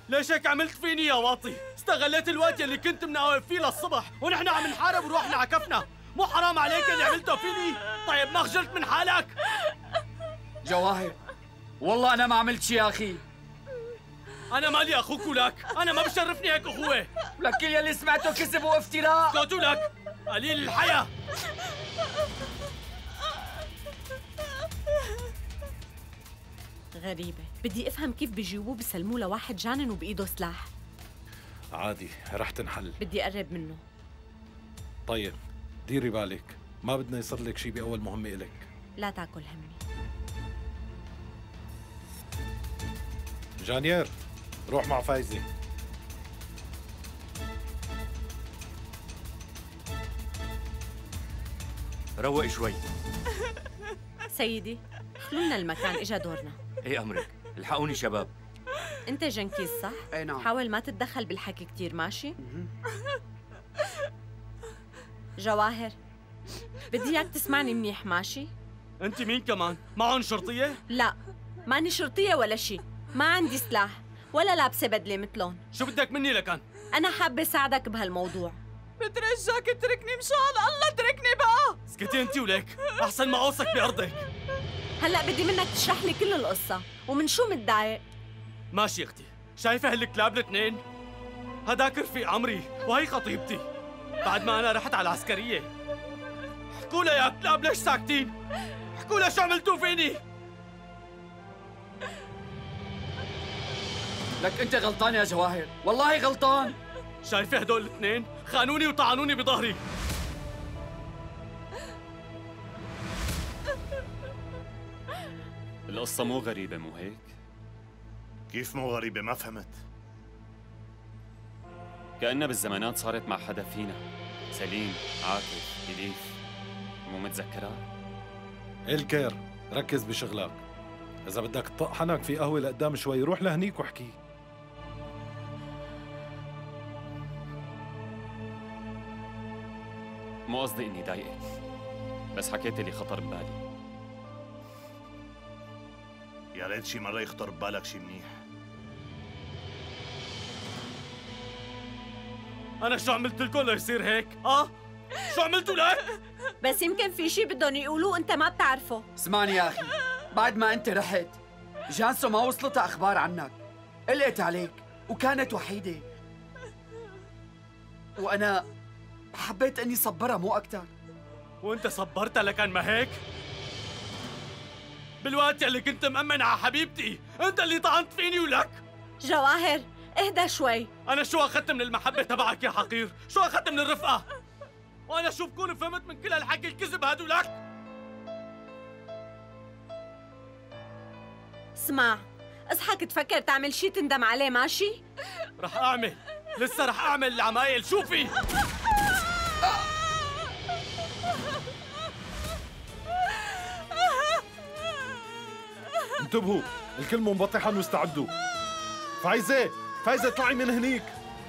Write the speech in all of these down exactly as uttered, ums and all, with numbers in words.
ليش هيك عملت فيني يا واطي؟ استغليت الوقت اللي كنت مناوب فيه للصبح ونحن عم نحارب وروحنا على كفنا. مو حرام عليك اللي عملته فيني؟ طيب ما خجلت من حالك؟ جواهر والله أنا ما عملت شي يا أخي. أنا مالي أخوك ولك، أنا ما بشرفني هيك أخوة. لك كل يلي سمعته كذب وافتراء. اسكت لك قليل الحياة. غريبة، بدي افهم كيف بيجيبوه بيسلموه لواحد جانن وبايده سلاح. عادي رح تنحل. بدي اقرب منه. طيب ديري بالك، ما بدنا يصير لك شيء بأول مهمة إلك. لا تاكل همي. جانيير روح مع فايزة. روق شوي. سيدي خلونا المكان، اجا دورنا. ايه امرك، الحقوني شباب. انت جنكيز صح؟ اي نعم. حاول ما تتدخل بالحكي كتير، ماشي؟ جواهر بدي اياك تسمعني منيح، ماشي؟ أنت مين كمان؟ معهم شرطية؟ لا ماني شرطية ولا شي، ما عندي سلاح ولا لابسة بدلة مثلهم. شو بدك مني لكان؟ أنا حابة ساعدك بهالموضوع. بترجاك اتركني مشان الله، اتركني بقى. اسكتي انت وليك، احسن ما اوصك بارضك. هلا بدي منك تشرح لي كل القصة، ومن شو متضايق؟ ماشي اختي، شايفه هالكلاب الاثنين؟ هداك رفيق عمري وهي خطيبتي. بعد ما انا رحت على العسكرية. احكوا لها يا كلاب ليش ساكتين؟ احكوا لها شو عملتوا فيني؟ لك أنت غلطان يا جواهر، والله غلطان. شايفه هدول الاثنين؟ خانوني وطعنوني بظهري. القصة مو غريبة مو هيك؟ كيف مو غريبة؟ ما فهمت. كأنها بالزمانات صارت مع حدا فينا. سليم، عاطف، إليف، مو متذكرها؟ الكير ركز بشغلك. إذا بدك تطق حنك في قهوة لقدام شوي روح لهنيك واحكي. مو قصدي إني ضايقك، بس حكيت اللي خطر ببالي. يا ريت شي مرة يخطر ببالك شي منيح. أنا شو عملت لكم ليصير هيك؟ آه؟ شو عملتوا لك؟ بس يمكن في شي بدهم يقولوه أنت ما بتعرفه. اسمعني يا أخي، بعد ما أنت رحت جانسو ما وصلتها أخبار عنك، قلقت عليك وكانت وحيدة، وأنا حبيت أني صبرها مو أكتر. وأنت صبرتها لكان ما هيك؟ بالوقت اللي كنت مأمن على حبيبتي، أنت اللي طعنت فيني ولك. جواهر اهدى شوي. أنا شو أخذت من المحبة تبعك يا حقير؟ شو أخذت من الرفقة؟ وأنا شو بكون فهمت من كل هالحكي الكذب هادو لك؟ اسمع، اصحك تفكر تعمل شي تندم عليه، ماشي؟ رح أعمل، لسه رح أعمل العمايل، شوفي. انتبهوا، الكل منبطحا واستعدوا. فايزة، فايزة اطلعي من هنيك.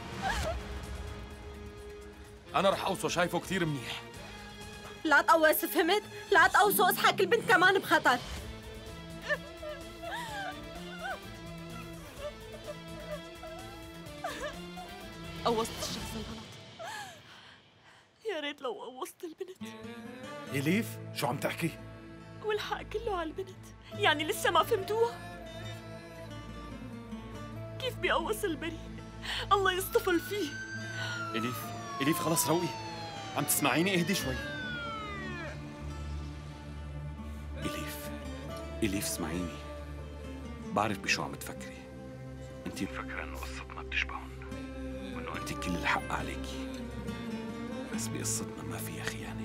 أنا رح أوصو، شايفه كثير منيح. لا تقوص، فهمت؟ لا تقوصوا، اصحك البنت كمان بخطر. قوصت الشخص الغلط. يا ريت لو قوصت البنت. إليف شو عم تحكي؟ والحق كله على البنت، يعني لسه ما فهمتوها؟ كيف بيقوص البريء؟ الله يصطفل فيه. إليف، إليف خلص روقي، عم تسمعيني؟ اهدي شوي. إليف، إليف اسمعيني، بعرف بشو عم تفكري. انتي مفكرة انه قصتنا بتشبهن وانه انتي كل الحق عليكي، بس بقصتنا ما فيها خيانة.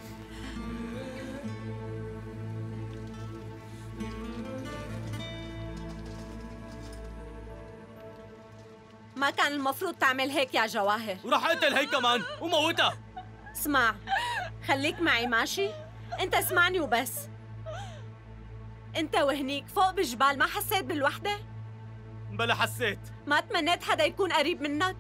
ما كان المفروض تعمل هيك يا جواهر. وراح اقتل هي كمان وموتها. اسمع، خليك معي ماشي؟ انت اسمعني وبس. انت وهنيك فوق بالجبال ما حسيت بالوحدة؟ بلا حسيت. ما تمنيت حدا يكون قريب منك؟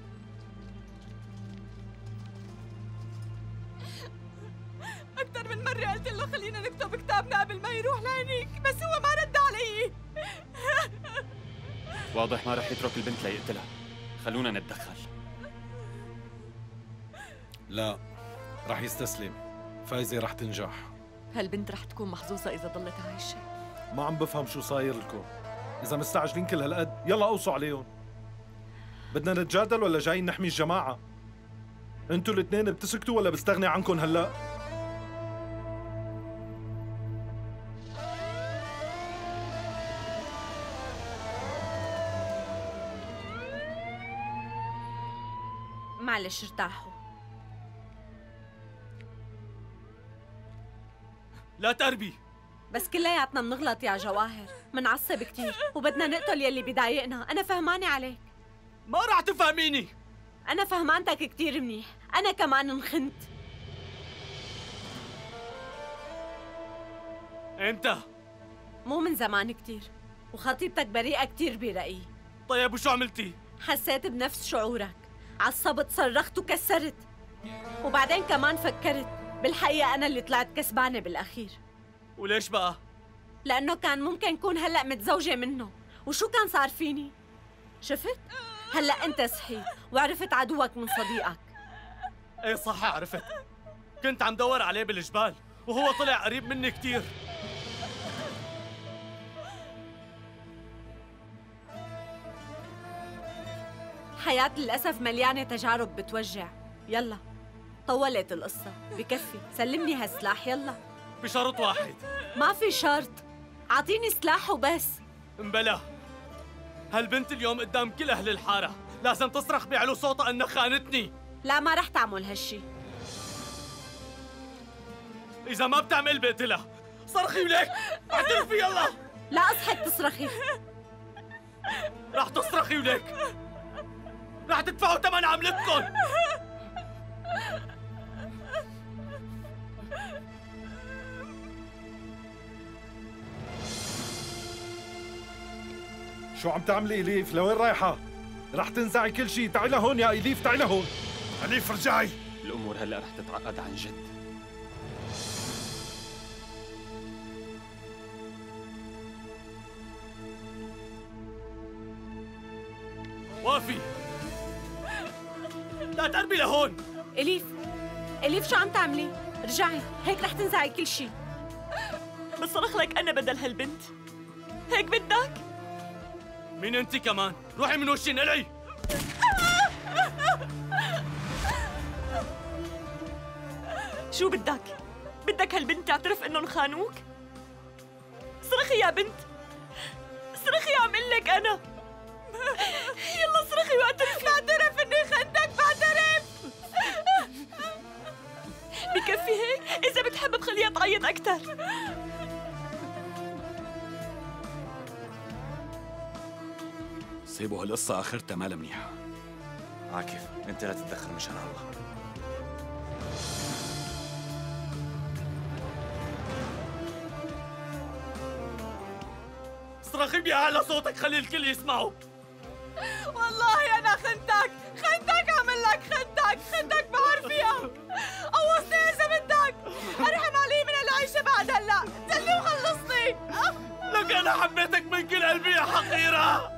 أكثر من مرة مرة قلت له خلينا نكتب كتابنا قبل ما يروح لهنيك، بس هو ما رد علي. واضح ما رح يترك البنت ليقتلها. خلونا نتدخل. لا، رح يستسلم. فايزة رح تنجح. هالبنت رح تكون محظوظة إذا ضلت عايشة. ما عم بفهم شو صاير لكم. إذا مستعجلين كل هالقد يلا اوصوا عليهم. بدنا نتجادل ولا جايين نحمي الجماعة؟ انتوا الاثنين بتسكتوا ولا بستغني عنكم هلا؟ معلش ارتاحوا. لا تربي. بس كلياتنا بنغلط يا جواهر، منعصب كتير وبدنا نقتل يلي بضايقنا. أنا فهمانة عليك. ما راح تفهميني. أنا فهمانتك كتير منيح، أنا كمان انخنت. امتى؟ مو من زمان كتير، وخطيبتك بريئة كتير برأيي. طيب وشو عملتي؟ حسيت بنفس شعورك، عصبت، صرخت وكسرت، وبعدين كمان فكرت بالحقيقة أنا اللي طلعت كسبانة بالأخير. وليش بقى؟ لأنه كان ممكن كون هلأ متزوجة منه، وشو كان صار فيني؟ شفت؟ هلأ أنت صحيت وعرفت عدوك من صديقك. ايه صح عرفت. كنت عم دور عليه بالجبال وهو طلع قريب مني كتير. الحياة للأسف مليانة تجارب بتوجع. يلا طولت القصة، بكفي، سلمني هالسلاح يلا. بشرط واحد. ما في شرط، عطيني سلاح وبس. مبلا، هالبنت اليوم قدام كل أهل الحارة لازم تصرخ بعلو صوتها إنها خانتني. لا ما رح تعمل هالشي. إذا ما بتعمل بقتلها. صرخي وليك، اعترفي يلا. لا أصحك تصرخي. رح تصرخي وليك، رح تدفعوا ثمن عملتكم. شو عم تعملي إليف؟ لوين رايحة؟ رح تنزعي كل شيء. تعي لهون يا إليف، تعي لهون. أليف رجعي. الأمور هلأ رح تتعقد عن جد. وافي، لا تقربي لهون. إليف، إليف شو عم تعملي؟ رجعي، هيك رح تنزعي كل شيء. بصرخ لك أنا بدل هالبنت، هيك بدك؟ مين أنت كمان؟ روحي من وشي نقلعي. شو بدك؟ بدك هالبنت تعترف إنهم خانوك؟ صرخي يا بنت، صرخي عم قل لك أنا. يلا صرخي واعترفي. بعترف إني خنتك، بعترف. بكفي هيك؟ إذا بتحب بخليها تعيط أكثر. سيبوا هالقصة آخرتها مالها منيحة. عاكف، انت لا تتدخل مشان الله. صرخي بأعلى صوتك خلي الكل يسمعوا. والله أنا خنتك، خنتك عمل لك خنتك، خنتك بحر فيها. قوصني إذا بدك، أرحم علي من العيشة بعد هلا، سلي وخلصني. لك أنا حبيتك من كل قلبي يا حقيرة.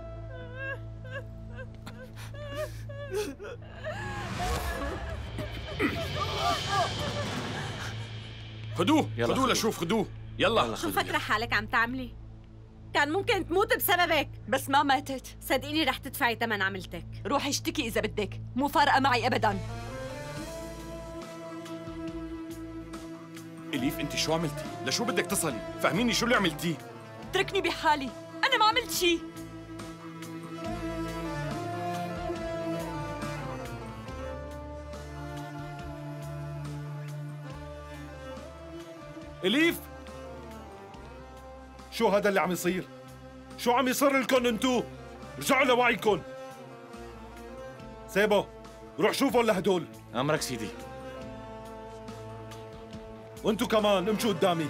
خدوه، خدوه لشوف، خدوه يلا. شو مفكرة حالك عم تعملي؟ كان ممكن تموت بسببك. بس ما ماتت. صدقيني رح تدفعي ثمن عملتك. روحي اشتكي إذا بدك، مو فارقة معي أبداً. إليف انت شو عملتي؟ لشو بدك تصلي؟ فهميني شو اللي عملتيه؟ اتركني بحالي، أنا ما عملت شي. إليف، شو هذا اللي عم يصير؟ شو عم يصير لكم انتو؟ رجعوا لوعيكم. سيبو، روح شوفوا لهدول. امرك سيدي. وانتو كمان امشوا قدامي.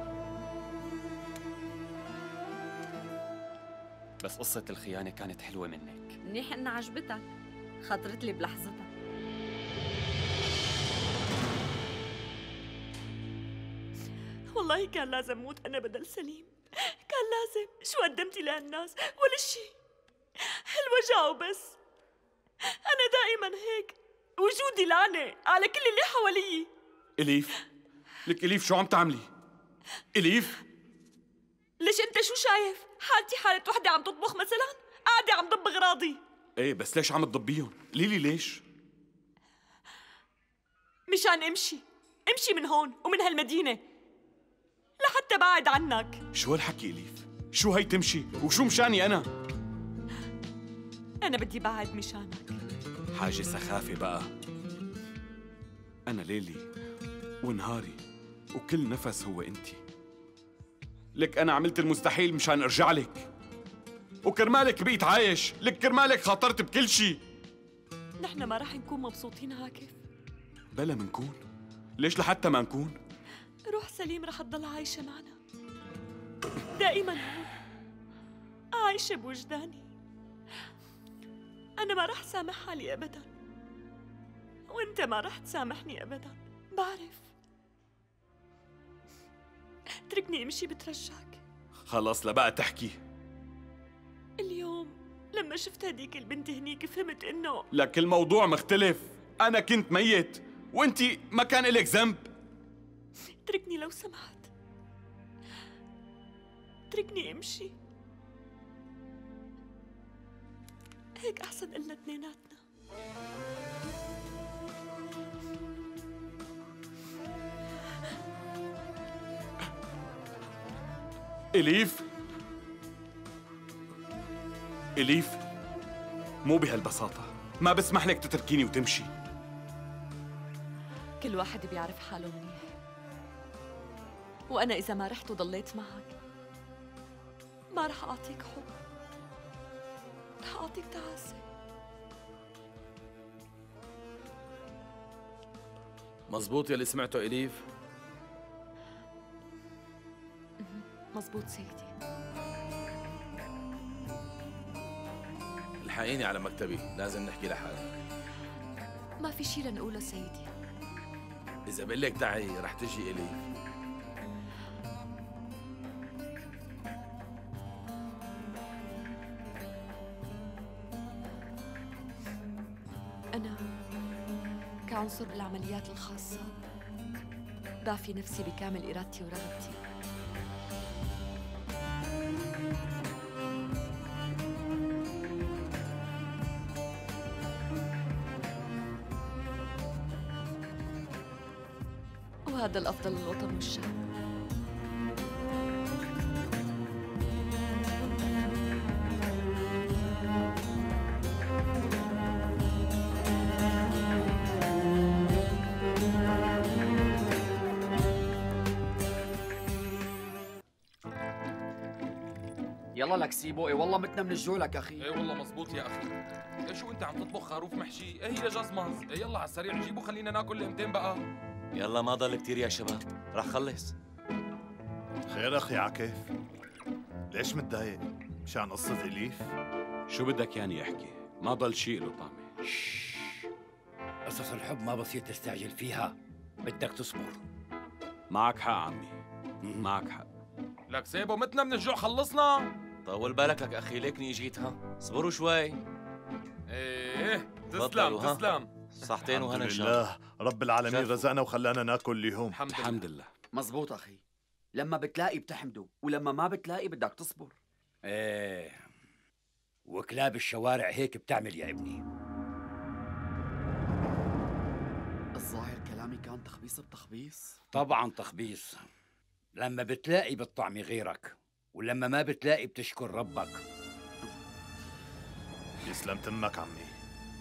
بس قصة الخيانة كانت حلوة منك. منيح انها عجبتك، خطرت لي بلحظتها. والله كان لازم موت أنا بدل سليم. كان لازم. شو قدمتي لهالناس؟ ولا شي، هالوجع وبس. أنا دائما هيك، وجودي لعنة على كل اللي حوالي. إليف، لك إليف شو عم تعملي؟ إليف، ليش أنت شو شايف؟ حالتي حالة وحدة عم تطبخ مثلا؟ قاعدة عم ضب أغراضي. إيه بس ليش عم تضبيهم؟ ليلي ليش؟ مشان امشي، امشي من هون ومن هالمدينة لحتى بعد عنك. شو هالحكي إليف؟ شو هي تمشي؟ وشو مشاني أنا؟ أنا بدي بعد مشانك. حاجة سخافة بقى. أنا ليلي ونهاري وكل نفس هو أنتي. لك أنا عملت المستحيل مشان أرجع لك، وكرمالك بقيت عايش. لك كرمالك خاطرت بكل شي. نحن ما رح نكون مبسوطين عاكف. بلا منكون. ليش لحتى ما نكون؟ روح سليم رح تضل عايشة معنا دائما هون، عايشة بوجداني. أنا ما رح سامح حالي أبدا، وأنت ما رح تسامحني أبدا، بعرف. اتركني امشي بترجاك. خلص لبقى تحكي. اليوم لما شفت هديك البنت هنيك فهمت إنه لك الموضوع مختلف. أنا كنت ميت وأنتي ما كان إلك ذنب. اتركني لو سمحت، اتركني امشي. هيك أحسن إلنا اثنيناتنا. إليف، إليف، مو بهالبساطة. ما بسمح لك تتركيني وتمشي. كل واحد بيعرف حاله منيح، وأنا إذا ما رحت وضليت معك ما رح أعطيك حب، رح أعطيك تعاسة. مزبوط يلي سمعته إليف؟ مزبوط سيدي. الحقيني على مكتبي، لازم نحكي لحالك. ما في شي لنقوله سيدي. إذا بقول لك تعي رح تجي إليف. أنا كعنصر بالعمليات الخاصة بعفي نفسي بكامل إرادتي ورغبتي. وهذا الأفضل للوطن والشعب. يلا لك سيبو. اي والله متنا من الجوع لك اخي. اي والله مزبوط يا اخي. ايه شو انت عم تطبخ خروف محشي؟ ايه هي جزمز. ايه يلا على السريع جيبوا خلينا ناكل لقمتين بقى. يلا ما ضل كتير يا شباب، رح خلص. خير اخي عكيف، ليش متضايق؟ مشان قصة إليف؟ شو بدك ياني احكي؟ ما ضل شيء له طعمه. قصص الحب ما بصير تستعجل فيها، بدك تصبر. معك حق عمي، معك حق. لك سيبو متنا من الجوع، خلصنا. طول بالك لك اخي، ليكني اجيتها. اصبروا شوي. ايه تسلم تسلم. صحتين وهنا ان شاء الله. رب العالمين رزقنا وخلانا ناكل اليوم. الحمد, الحمد لله. مزبوط اخي، لما بتلاقي بتحمده، ولما ما بتلاقي بدك تصبر. ايه، وكلاب الشوارع هيك بتعمل يا ابني. الظاهر كلامي كان تخبيص بتخبيص. طبعا تخبيص. لما بتلاقي بالطعم غيرك، ولما ما بتلاقي بتشكر ربك. يسلم تمك عمي.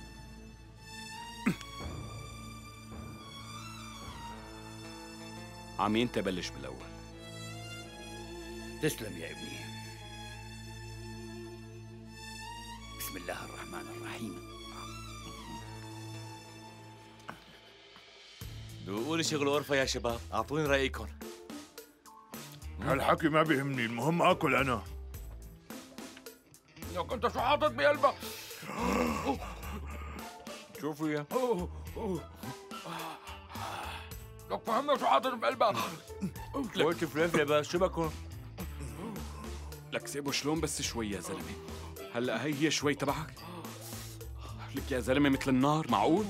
عمي انت بلش بالاول. تسلم يا ابني. بسم الله الرحمن الرحيم. بيقولوا شغل غرفة يا شباب، اعطوني رأيكم. هالحكي ما بيهمني، المهم اكل انا. لك انت شو حاطط بقلبك؟ شوفوا يا لك فهمنا شو حاطط بقلبك. قلت فلفله بس شو بكون؟ لك سيبه شلون بس شوي يا زلمه. هلا هي هي شوي تبعك. لك يا زلمه مثل النار، معقول؟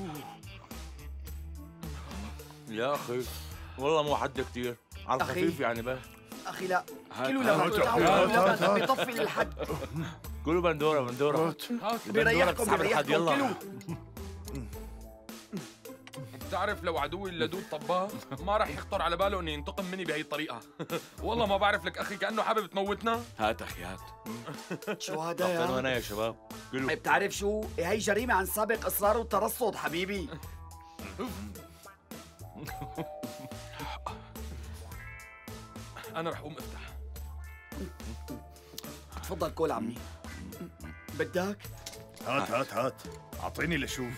يا اخي والله مو حد كثير، على الخفيف يعني بس. اخي لا هات- كيلو هات- لبن هات- هات- لبن بيطفي للحد. كلوا بندوره بندوره بيريحكم بتسحب الحد، بيريحكم يلا. كيلو. بتعرف لو عدوي اللدود طباخ ما راح يخطر على باله انه ينتقم مني بهي الطريقه. والله ما بعرف لك اخي، كانه حابب تموتنا. هات اخي هات. شو هذا اعطينا يا؟ انا يا شباب كلوا. بتعرف شو؟ هي جريمة عن سابق إصرار والترصد حبيبي. انا رح اقوم افتح. تفضل كول عمي. بدك؟ هات هات هات اعطيني لشوف.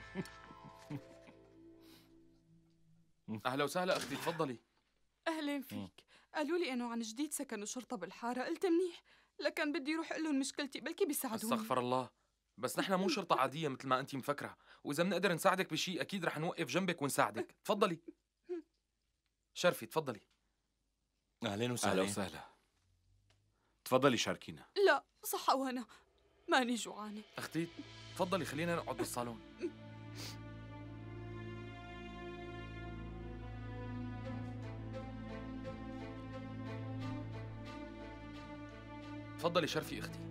اهلا وسهلا اختي، تفضلي. أهلين فيك. قالوا لي إنه عن جديد سكنوا شرطة بالحارة، قلت منيح، لكن بدي روح أقول لهم مشكلتي بلكي بيساعدوني. استغفر الله، بس نحن مو شرطة عادية مثل ما أنت مفكرة، وإذا بنقدر نساعدك بشيء أكيد رح نوقف جنبك ونساعدك. تفضلي. شرفي تفضلي. اهلين اهلا وسهلا. وسهلا. تفضلي شاركينا. لا صح وأنا ماني جوعانة. أختي تفضلي خلينا نقعد بالصالون. تفضلي شرفي اختي.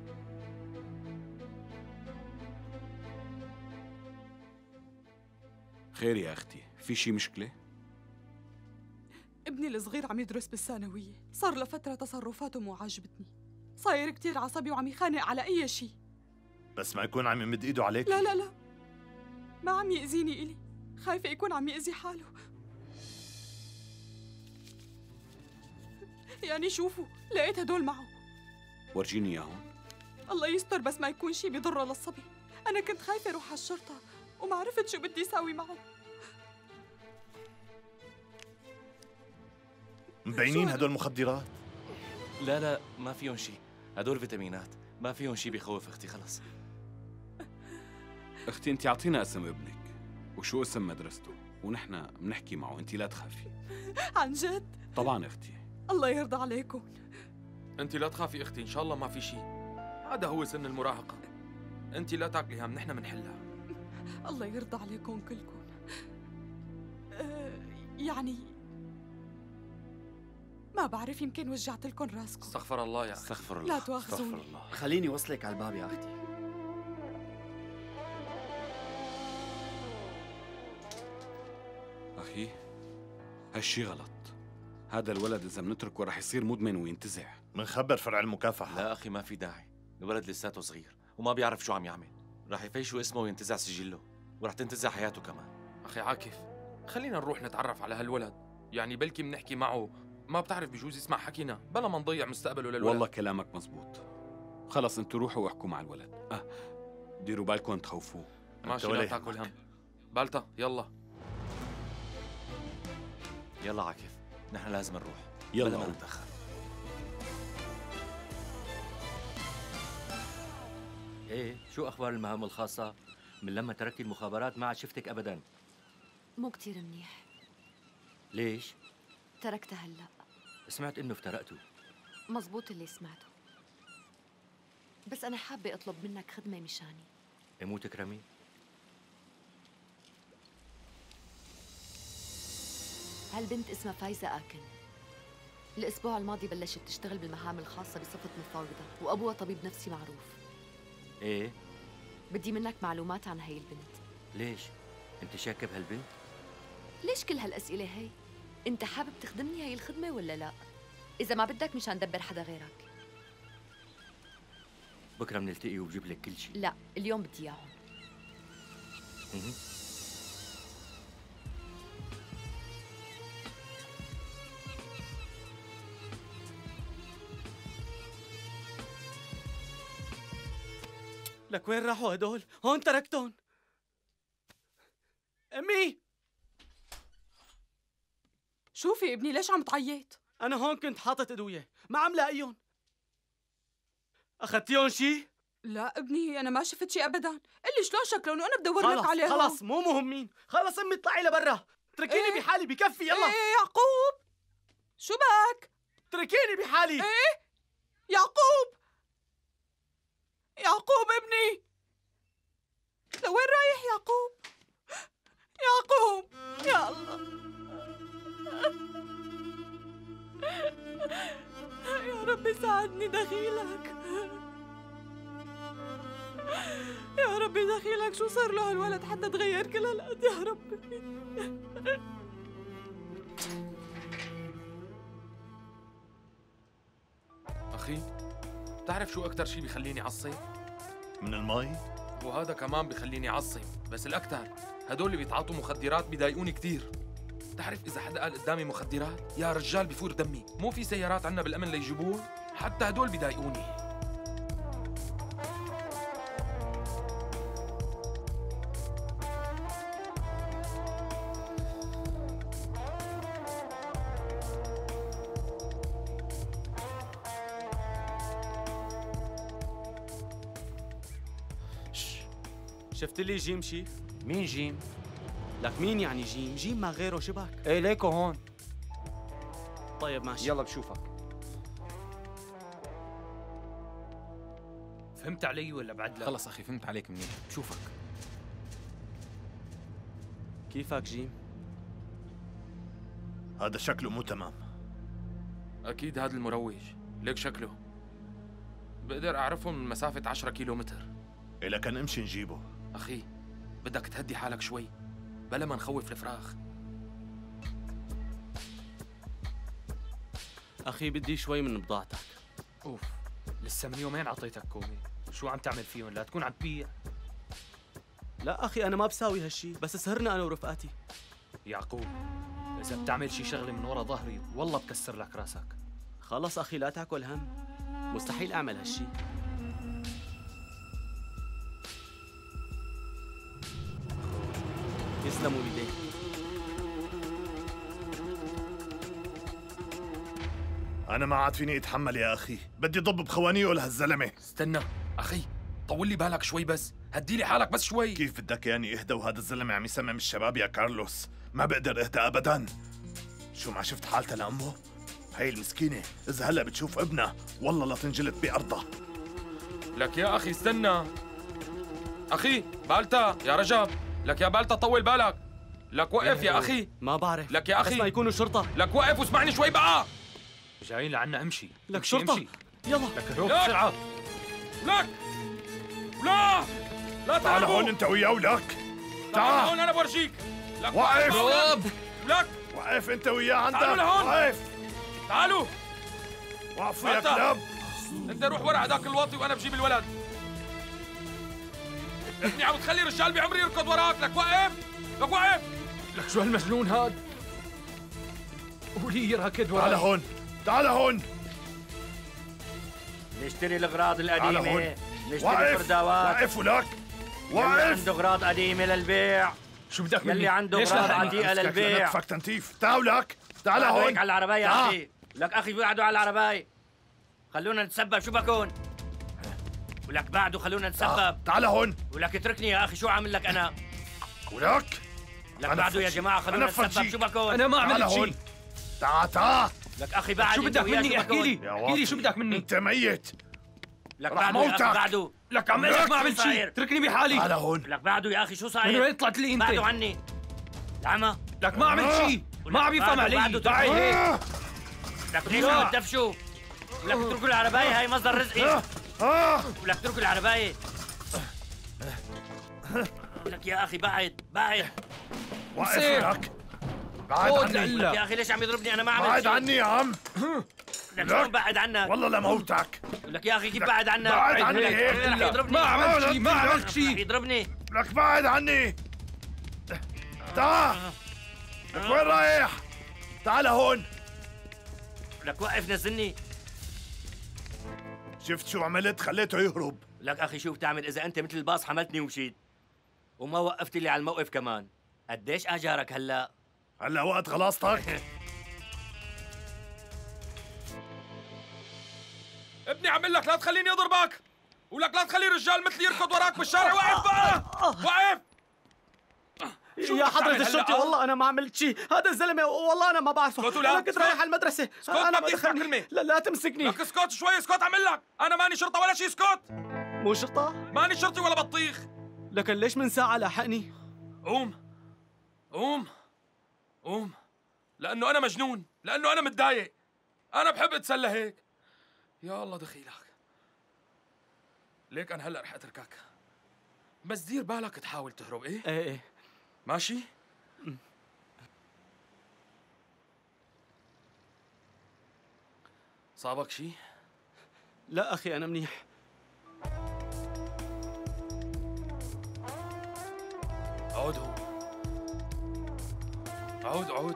خير يا اختي، في شي مشكله؟ ابني الصغير عم يدرس بالثانوية، صار له فترة تصرفاته مو عاجبتني، صاير كتير عصبي وعم يخانق على أي شيء. بس ما يكون عم يمد ايده عليك. لا لا لا، ما عم يأذيني إلي، خايفة يكون عم يأذي حاله. يعني شوفوا لقيت هدول معه. ورجيني اياهم. الله يستر بس ما يكون شيء بيضره للصبي. أنا كنت خايفة أروح على الشرطة وما عرفت شو بدي أساوي معه. مبينين هدول مخدرات. لا لا ما فيهم شيء، هدول فيتامينات، ما فيهم شيء بيخوف اختي خلص. اختي انت اعطينا اسم ابنك وشو اسم مدرسته ونحن بنحكي معه، انت لا تخافي. عن جد؟ طبعا اختي. الله يرضى عليكم. أنت لا تخافي اختي، إن شاء الله ما في شيء، هذا هو سن المراهقة. أنت لا تاكلي هم، نحن بنحلها. الله يرضى عليكم كلكم. أه يعني ما بعرف، يمكن وجعت لكم راسكم. استغفر الله يا أخي. استغفر الله. لا تواخذوني. استغفر الله. خليني وصلك على الباب يا أختي. اخي هالشي غلط، هذا الولد اذا بنتركه رح يصير مدمن وينتزع. منخبر فرع المكافحة. لا اخي ما في داعي، الولد لساته صغير وما بيعرف شو عم يعمل، رح يفيشوا اسمه وينتزع سجله ورح تنتزع حياته كمان. أخي عاكف خلينا نروح نتعرف على هالولد، يعني بلكي بنحكي معه، ما بتعرف بجوز يسمع حكينا بلا ما نضيع مستقبله للولد. والله كلامك مزبوط. خلص انتوا روحوا واحكوا مع الولد. اه ديروا بالكم تخوفوه. ماشي لا تاكل هم. بالتا يلا يلا عاكف، نحن لازم نروح. يلا بلا ما قوم. نتأخر. ايه شو اخبار المهام الخاصة؟ من لما تركتي المخابرات ما عاد شفتك ابدا. مو كتير منيح. ليش؟ تركتها هلا. سمعت انه افترقتوا. مزبوط اللي سمعته، بس أنا حابة أطلب منك خدمة مشاني. إيه مو تكرمي؟ هالبنت اسمها فايزة آكن. الأسبوع الماضي بلشت تشتغل بالمهام الخاصة بصفة مفاوضة، وأبوها طبيب نفسي معروف. إيه؟ بدي منك معلومات عن هاي البنت. ليش؟ أنت شاكة بهالبنت؟ ليش كل هالأسئلة هي؟ أنت حابب تخدمني هاي الخدمة ولا لا؟ إذا ما بدك مشان ندبر حدا غيرك. بكرة بنلتقي وبجيب لك كل شيء. لا، اليوم بدي إياهم. لك وين راحوا هدول؟ هون تركتهم. أمي شوفي ابني ليش عم تعيط؟ أنا هون كنت حاطط أدوية، ما عم لاقيهم. أخذتيهم شي؟ لا ابني أنا ما شفت شي أبدا، قلي شلون شكلهم وأنا بدور لك خلص عليهم. خلص مو مهمين، خلص أمي اطلعي لبرا، اتركيني إيه؟ بحالي بكفي يلا. إيه يعقوب شو بك؟ اتركيني بحالي. ايه؟ يعقوب يعقوب ابني، لوين رايح يعقوب؟ يعقوب يا الله، يا ربي ساعدني دخيلك، يا ربي دخيلك شو صار له هالولد حتى تغير كل هالقد يا ربي. أخي بتعرف شو أكتر شي بيخليني عصب؟ من المي؟ وهذا كمان بيخليني عصب، بس الأكتر هدول اللي بيتعاطوا مخدرات بيضايقوني كتير. بتعرف إذا حدا قال قدامي مخدرات يا رجال بفور دمي، مو في سيارات عنا بالأمن ليجيبون، حتى هدول بيضايقوني. شفت لي جيم شيف؟ مين جيم؟ لك مين يعني جيم؟ جيم ما غيره شبك. ايه ليكو هون. طيب ماشي، يلا بشوفك. فهمت علي ولا بعد لا؟ خلص أخي فهمت عليك منيح، بشوفك. كيفك جيم؟ هذا شكله مو تمام. أكيد هذا المروج، ليك شكله بقدر أعرفه من مسافة عشرة كيلو متر. إلا كان امشي نجيبه. أخي بدك تهدي حالك شوي بلا ما نخوف الفراخ. أخي بدي شوي من بضاعتك. أوف، لسه من يومين عطيتك كومي، شو عم تعمل فيهم؟ لا تكون عم تبيع. لا أخي أنا ما بساوي هالشي، بس سهرنا أنا ورفقاتي. يعقوب إذا بتعمل شي شغلة من ورا ظهري والله بكسر لك راسك. خلص أخي لا تاكل هم، مستحيل أعمل هالشي. يسلموا ايديك. أنا ما عاد فيني أتحمل يا أخي، بدي ضب بخوانيه لهالزلمة. استنى أخي، طول لي بالك شوي بس، هدي لي حالك بس شوي. كيف بدك يعني اهدى وهذا الزلمة عم يسمم الشباب يا كارلوس؟ ما بقدر اهدى أبداً. شو ما شفت حالتها لأمه؟ هي المسكينة إذا هلا بتشوف ابنها والله لا تنجلط بأرضها. لك يا أخي استنى. أخي بالتا يا رجب، لك يا بالتا طول بالك. لك وقف يا أخي. ما بعرف. لك يا أخي بس ما يكونوا شرطة. لك وقف واسمعني شوي بقى. جايين لعنا، امشي. لك امشي شرطة امشي. يلا. لك روح بسرعة. لك لا لا تعال هون أنت وياه ولك. تعال هون أنا بورجيك. لك وقف. لك وقف أنت وياه عندك. تعالوا لهون. وقف. تعالوا. وقفوا يا كلاب. أنت روح ورا هذاك الواطي وأنا بجيب الولد. ابني عم تخلي رجال بعمري يركض وراك. لك وقف. لك وقف. لك شو هالمجنون هاد؟ ولي يركض وراي. تعال هون. تعال هون. نشتري الاغراض القديمه، نشتري وقف. فرداوات. وقف ولك. يلي وقف. عنده اغراض قديمه للبيع. شو بدك مني؟ يلي عنده ليش اغراض لهالقد؟ عتيقه للبيع. نتفك تنتيف. تعال لك. تعال قعدوا هون. هيك على العرباية يا تعال. أخي. لك أخي قعدوا على العرباية. خلونا نتسبب شو بكون. ولك بعده خلونا نتسبب. تعال هون. ولك اتركني يا أخي شو عامل لك أنا. ولك. لك بعده يا جماعة خلونا نتسبب شو بكون. أنا ما عملت شيء. تعال تعال. لك أخي بعد. شو بدك مني؟ احكي لي احكي لي شو بدك مني؟ أنت ميت. لك رح بعده يا موتك. أخي بعده. لك عم لك ما عملت شيء، اتركني بحالي. تعال هون. لك بعده يا أخي شو صاير؟ من وين طلعت لي أنت؟ بعده عني. العمى. لك ما عملت شيء، ما عم يفهم علي. تعال هيك. لك ليش عم تدفشوا؟ ولك اتركوا العرباية هاي مصدر رزقي. ولك اتركوا العرباية. لك يا أخي بعد بعد. وقف لك. بعد عني. لك يا أخي ليش عم يضربني أنا ما عملت بعد شيء. عني يا عم. لك شلون بعد عنك؟ والله لموتك. لك يا أخي كيف بعد عنك؟ بعد عني هيك. رح يضربني. ما عملت شيء، ما عملت شيء. رح يضربني. لك بعد عني. تعال. لك وين رايح؟ تعال هون. لك وقف نزلني. شفت شو عملت؟ خليته يهرب. لك أخي شو بتعمل إذا أنت مثل الباص حملتني ومشيت وما وقفت لي على الموقف كمان؟ قديش أجارك هلا؟ هلا وقت غلاصتك؟ ابني عم لك لا تخليني اضربك، ولك لا تخلي رجال مثلي يركض وراك بالشارع. وقف بقى. وقف. يا حضرة الشرطي والله أنا ما عملت شيء، هذا الزلمة والله أنا ما بعرفه. اسكت ولا أنا كنت رايح على المدرسة. اسكت أنا ما بدي اسمع كلمة. لا لا تمسكني. لك اسكت شوي، اسكت عمل لك. أنا ماني شرطة ولا شيء، اسكت. مو شرطة؟ ماني شرطي ولا بطيخ. لكن ليش من ساعة لاحقني؟ قوم قوم قوم، لأنه أنا مجنون، لأنه أنا متضايق، أنا بحب أتسلى هيك. يا الله دخيلك. ليك أنا هلأ رح أتركك، بس دير بالك تحاول تهرب. إيه؟ إيه إيه ماشي؟ صابك شي؟ لا أخي أنا منيح. عود هون، عود عود.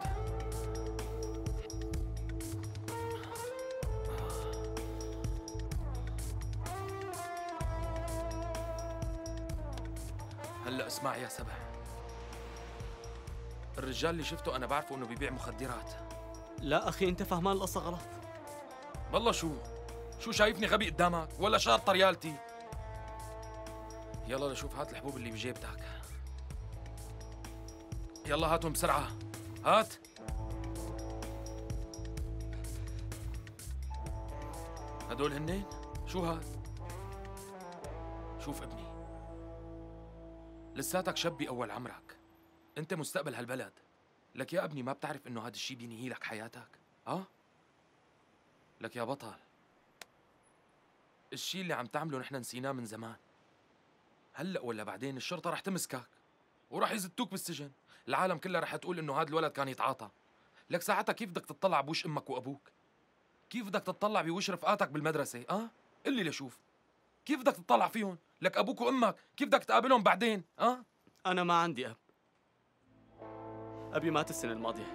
هلا اسمع يا سبع، الرجال اللي شفته انا بعرفه انه بيبيع مخدرات. لا أخي أنت فهمان القصة غلط. والله شو؟ شو شايفني غبي قدامك ولا شاطة ريالتي؟ يلا لشوف، هات الحبوب اللي بجيبتك. يلا هاتهم بسرعة، هات. هدول هنين؟ شو هاد؟ شوف ابني، لساتك شاب بأول عمرك، انت مستقبل هالبلد. لك يا ابني ما بتعرف انه هاد الشي بينهي لك حياتك؟ اه؟ لك يا بطل، الشي اللي عم تعمله نحن نسيناه من زمان. هلأ ولا بعدين الشرطة رح تمسكك ورح يزتوك بالسجن، العالم كلها رح تقول انه هاد الولد كان يتعاطى. لك ساعتها كيف بدك تطلع بوش امك وابوك؟ كيف بدك تطلع بوش رفقاتك بالمدرسة؟ اه؟ قل لي لشوف، كيف بدك تطلع فيهم؟ لك ابوك وامك كيف بدك تقابلهم بعدين؟ اه؟ أنا ما عندي أب، أبي مات السنة الماضية.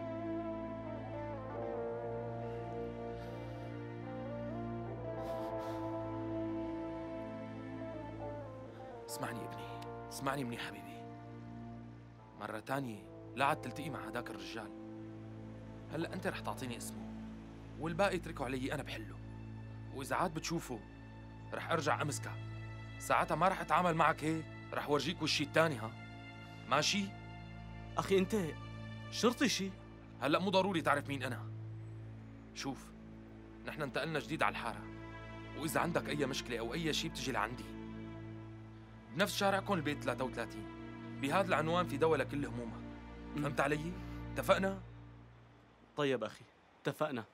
اسمعني ابني، اسمعني منيح حبيبي، مرة تانية لا عاد تلتقي مع هداك الرجال. هلا انت رح تعطيني اسمه والباقي اتركه علي انا بحله، واذا عاد بتشوفه رح ارجع امسكك، ساعتها ما رح اتعامل معك هيك، رح ورجيك وشي التاني. ها ماشي؟ أخي أنت شرطي شي؟ هلا مو ضروري تعرف مين انا. شوف، نحن انتقلنا جديد على الحارة، واذا عندك اي مشكلة او اي شي بتجي لعندي، بنفس شارعكم البيت ثلاثة وثلاثين، بهذا العنوان في دواء لكل همومك. فهمت علي؟ اتفقنا؟ طيب أخي اتفقنا.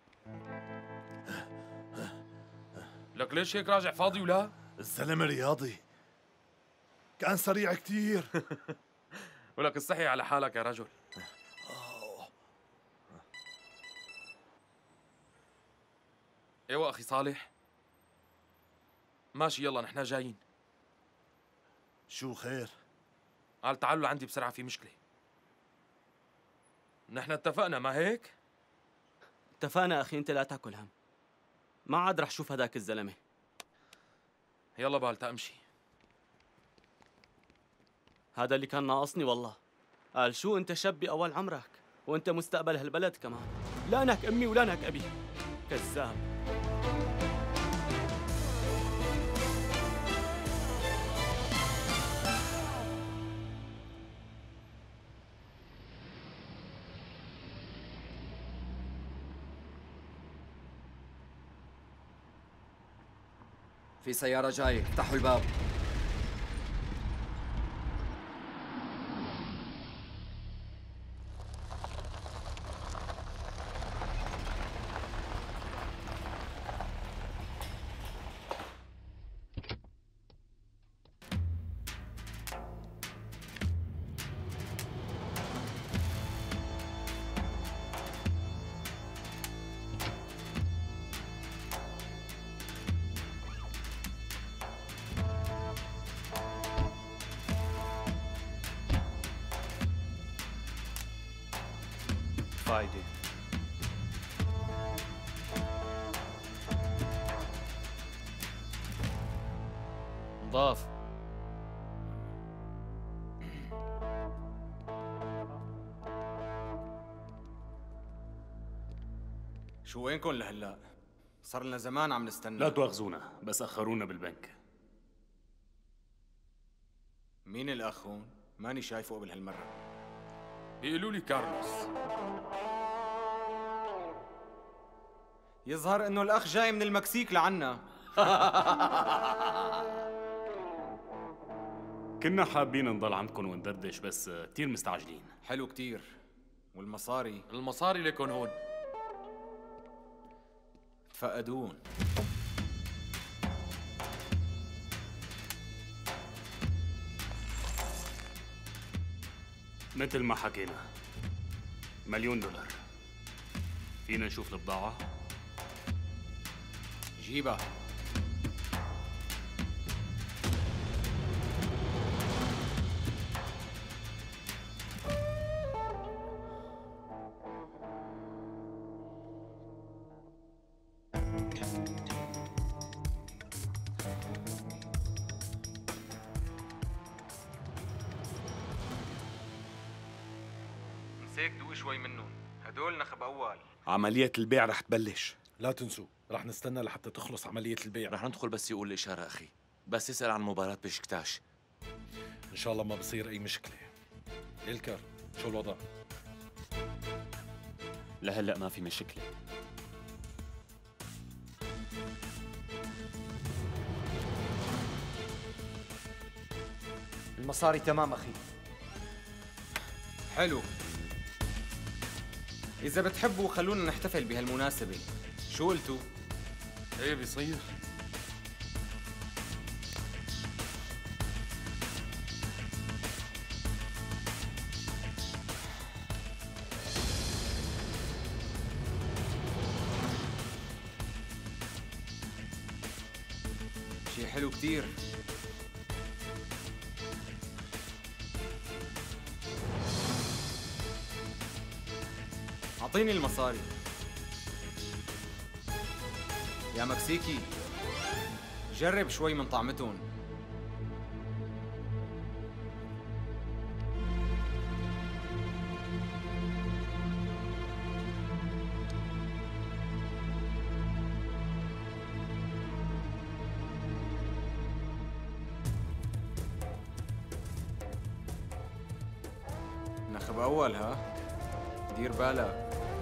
لك ليش هيك راجع فاضي ولا؟ الزلمة رياضي، كان سريع كتير. ولك استحي على حالك يا رجل. ايوه اخي صالح، ماشي يلا نحن جايين. شو خير؟ قال تعالوا لعندي بسرعة في مشكلة. نحن اتفقنا ما هيك؟ اتفقنا أخي أنت لا تاكل هم، ما عاد رح شوف هداك الزلمة. يلا بالتا امشي. هذا اللي كان ناقصني والله. قال شو أنت شاب بأول عمرك وأنت مستقبل هالبلد كمان، لا نك أمي ولا نك أبي. كذاب. في سيارة جاية، افتحوا الباب. فايدة. نضاف. شو وينكن لهلا؟ صار لنا زمان عم نستنى. لا تواخذونا، بس أخرونا بالبنك. مين الأخون؟ ماني شايفه قبل هالمرة. بيقولوا لي كارلوس. يظهر انه الاخ جاي من المكسيك لعنا. كنا حابين نضل عندكم وندردش بس كتير مستعجلين. حلو كتير. والمصاري؟ المصاري لكم هون. تفقدون. مثل ما حكينا مليون دولار. فينا نشوف البضاعة؟ جيبها. مسيك دوق شوي منهم، هدول نخب اول. عملية البيع رح تبلش. لا تنسوا رح نستنى لحتى تخلص عملية البيع. رح ندخل بس يقول الإشارة أخي، بس يسأل عن مباراة بشكتاش. إن شاء الله ما بصير أي مشكلة. إلكار شو الوضع؟ لهلأ ما في مشكلة. المصاري تمام أخي. حلو. إذا بتحبوا خلونا نحتفل بهالمناسبة. شو قلتوا؟ ايه بيصير. شي حلو كتير. أعطيني المصاري يا مكسيكي. جرب شوي من طعمتهم. نخب أول ها؟ دير بالك.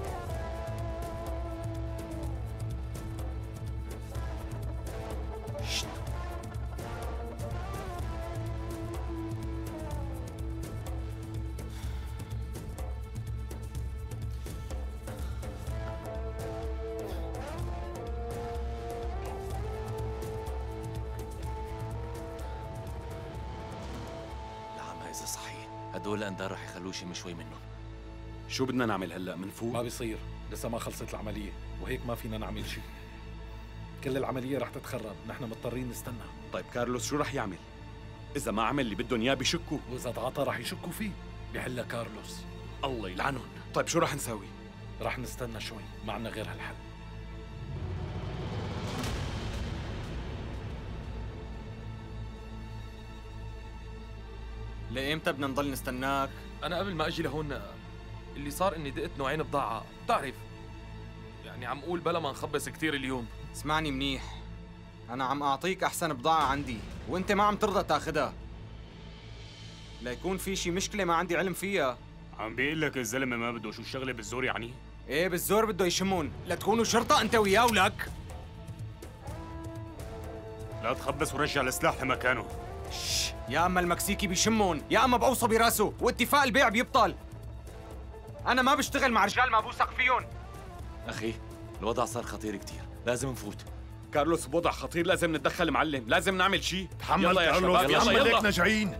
إذا صحيح هدول الأندار رح يخلوه شي مشوي منهم. شو بدنا نعمل هلا؟ منفوق؟ ما بيصير، لسه ما خلصت العملية وهيك ما فينا نعمل شيء. كل العملية رح تتخرب، نحن مضطرين نستنى. طيب كارلوس شو رح يعمل؟ إذا ما عمل اللي بدهم إياه بيشكوا، وإذا تعاطى رح يشكوا فيه، بحلها كارلوس. الله يلعنهم. طيب شو رح نساوي؟ رح نستنى شوي، ما عنا غير هالحل. لإمتى بدنا نضل نستناك؟ أنا قبل ما أجي لهون اللي صار إني دقت نوعين بضاعة، بتعرف يعني عم أقول بلا ما نخبص كتير اليوم. اسمعني منيح، أنا عم أعطيك أحسن بضاعة عندي وأنت ما عم ترضى تاخدها. ليكون في شي مشكلة ما عندي علم فيها. عم بيقول لك الزلمة ما بده شو الشغلة بالزور يعني؟ إيه بالزور بده يشمون، لا تكونوا شرطة أنت وياه ولك. لا تخبص ورجع السلاح لمكانه. شش، يا اما المكسيكي بيشمون يا اما بوصى براسه واتفاق البيع بيبطل. انا ما بشتغل مع رجال ما بوثق فيهم. أخي الوضع صار خطير كتير، لازم نفوت. كارلوس بوضع خطير، لازم نتدخل معلم، لازم نعمل شيء. تحمل يلا يا كارلوس، شباب، يلا تحمل يلا ليكنا جايين.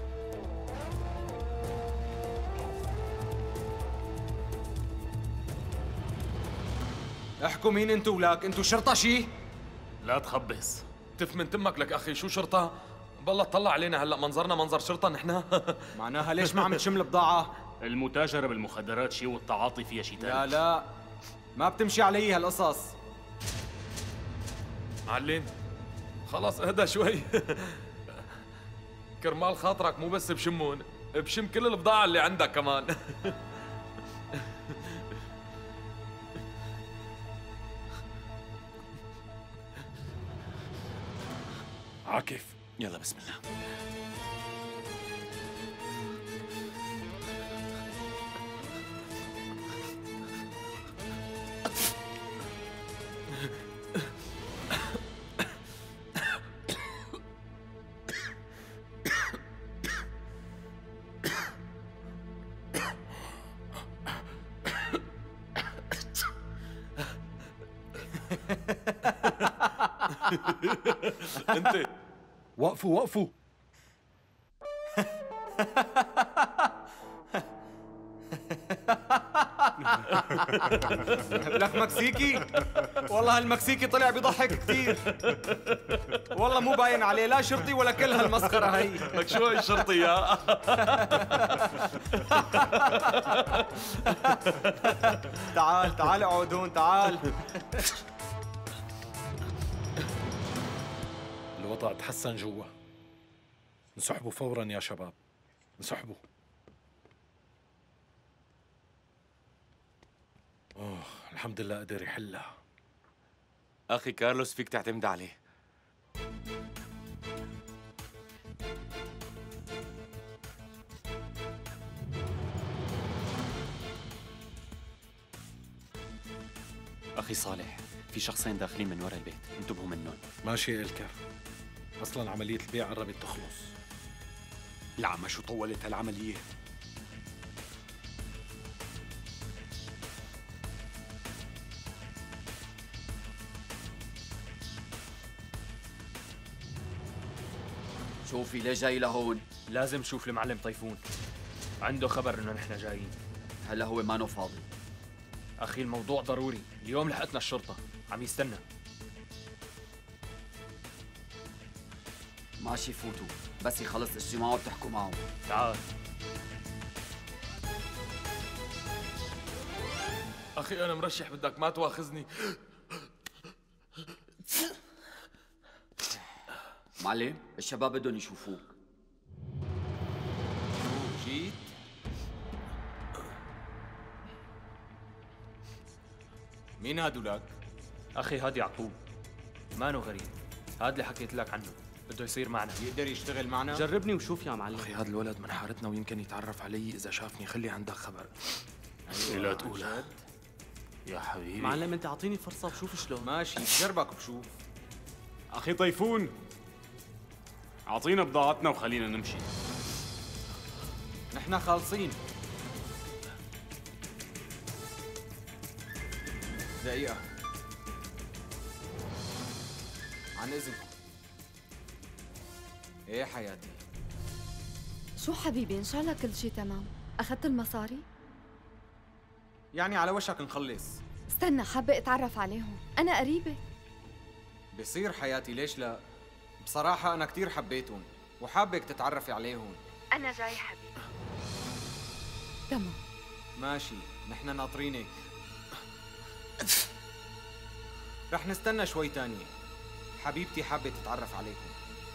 احكوا مين انتوا ولك؟ انتوا شرطة شي؟ لا تخبص. تف من تمك لك أخي، شو شرطة؟ بالله طلع علينا هلا منظرنا منظر شرطة نحن. معناها ليش ما عم تشم البضاعة؟ المتاجرة بالمخدرات شيء والتعاطي فيها شيء ثاني. لا لا ما بتمشي علي هالقصص. معلم خلص اهدى شوي. كرمال خاطرك مو بس بشمون، بشم كل البضاعة اللي عندك كمان. عاكف يلا بسم الله. انت وقفوا وقفوا. لك مكسيكي؟ والله هالمكسيكي طلع بيضحك كثير. والله مو باين عليه لا شرطي ولا كل هالمسخرة هي. لك شو هي الشرطي يا؟ تعال تعال اقعد هون تعال. الوضع تحسن جوا. انسحبوا فورا يا شباب، انسحبوا. اوه الحمد لله قدر يحلها. اخي كارلوس فيك تعتمد عليه. اخي صالح، في شخصين داخلين من ورا البيت، انتبهوا منهم. ماشي يا الكر، اصلا عملية البيع قربت تخلص. العمى شو طولت هالعملية؟ شوفي ليه جاي لهون؟ لازم شوف المعلم طيفون، عنده خبر انه نحن جايين. هلا هو مانو فاضي. اخي الموضوع ضروري، اليوم لحقتنا الشرطة، عم يستنى. ماشي فوتوا، بس يخلص اجتماعه بتحكوا معه. تعال. اخي انا مرشح، بدك ما تواخذني. معلم الشباب بدهم يشوفوك. جيت؟ مين هادولك؟ اخي هاد يعقوب، مانو غريب، هاد اللي حكيت لك عنه، بده يصير معنا. يقدر يشتغل معنا؟ جربني وشوف يا معلم. اخي هذا الولد من حارتنا ويمكن يتعرف علي اذا شافني، خلي عندك خبر. أيوة لا تقولها يا حبيبي. معلم انت اعطيني فرصة وشوف شلون. ماشي بجربك بشوف. اخي طيفون، اعطينا بضاعتنا وخلينا نمشي. نحن خالصين. دقيقة، عن إذنكم. إيه حياتي؟ شو حبيبي، إن شاء الله كل شيء تمام. أخذت المصاري؟ يعني على وشك نخلص. استنى، حابة أتعرف عليهم، أنا قريبة. بصير حياتي، ليش لا؟ بصراحة أنا كتير حبيتهم وحابك تتعرفي عليهم. أنا جاي حبيبي. تمام ماشي، نحن ناطرينك. رح نستنى شوي تانية. حبيبتي حابة تتعرف عليكم.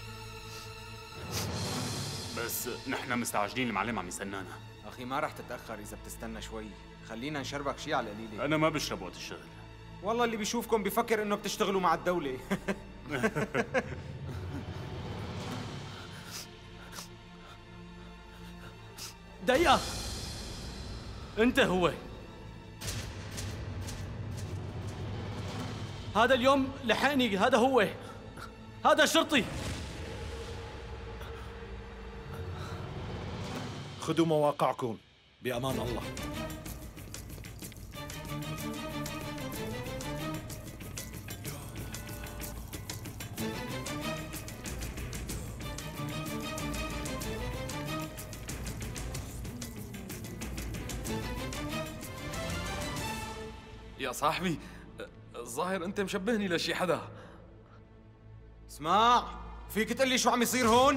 بس نحن مستعجلين، المعلم عم يستنانا. أخي ما رح تتأخر إذا بتستنى شوي، خلينا نشربك شي على القليلة. أنا ما بشرب وقت الشغل. والله اللي بيشوفكم بفكر إنه بتشتغلوا مع الدولة. دقيقة، أنت هو. هذا اليوم لحقني، هذا هو، هذا شرطي. خذوا مواقعكم بأمان الله. يا صاحبي، الظاهر انت مشبهني لشي حدا. اسمع، فيك تقلي شو عم يصير هون؟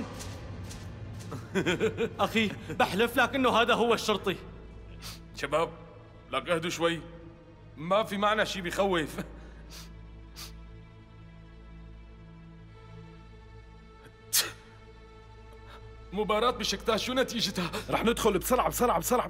أخي بحلف لك إنه هذا هو الشرطي. شباب لك اهدوا شوي، ما في معنا شي بخوف. مباراة بشكتاش شو نتيجتها؟ رح ندخل بسرعة بسرعة بسرعة.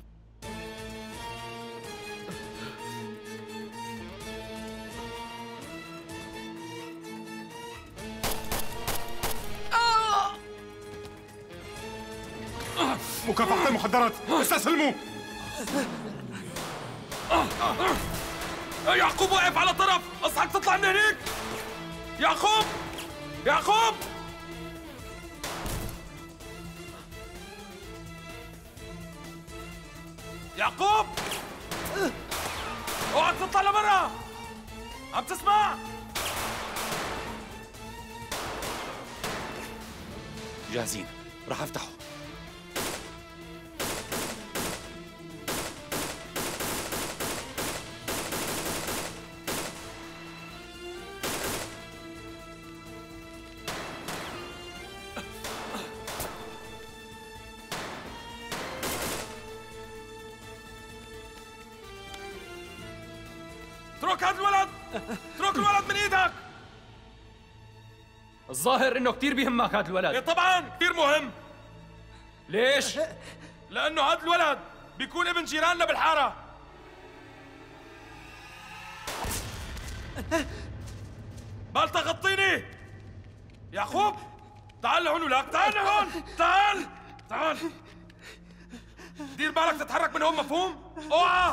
مكافحة المخدرات، استسلموا. يعقوب واقف على طرف، اصحك تطلع من هنيك. يعقوب، يعقوب، يعقوب، اوعى تطلع لبرا. عم تسمع؟ جاهزين، رح افتحه. اترك هذا الولد! اترك الولد من ايدك! الظاهر انه كثير بيهمك هذا الولد. ايه طبعا كثير مهم. ليش؟ لانه هذا الولد بيكون ابن جيراننا بالحاره. بالتا غطيني! يعقوب تعال لهون ولك، تعال لهون، تعال تعال. دير بالك تتحرك من هون، مفهوم؟ اوعى!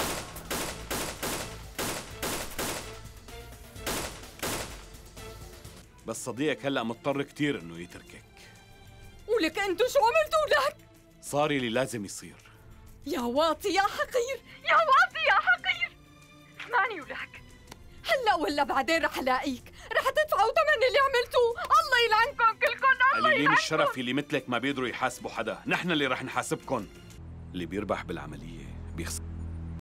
بس صديقك هلا مضطر كتير انه يتركك. ولك انتو شو عملتوا لك؟ صار اللي لازم يصير. يا واطي يا حقير، يا واطي يا حقير. اسمعني ولك، هلا ولا بعدين رح الاقيك، رح تدفعوا ثمن اللي عملتوه. الله يلعنكم كلكم، الله قليلين يلعنكم. الشرف اللي مثلك ما بيقدروا يحاسبوا حدا، نحن اللي رح نحاسبكم. اللي بيربح بالعملية بيخسر.